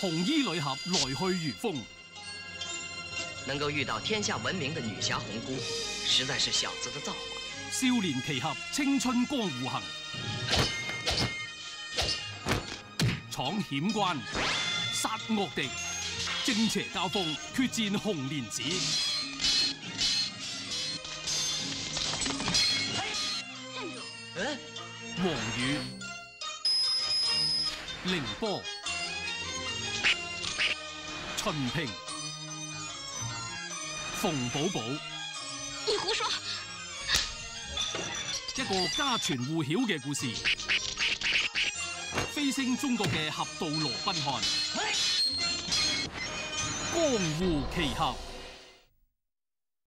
紅衣女俠來去如風。 能夠遇到天下聞名的女俠紅姑，實在是小子的造化。 少年奇俠青春江湖行，闖險關，殺惡敵，正邪交鋒，決戰紅蓮子。黃宇、凌波、秦平、馮寶寶。 你胡說！ 一個家傳戶曉嘅故事，飛升中國嘅俠盜羅賓漢，江湖奇俠。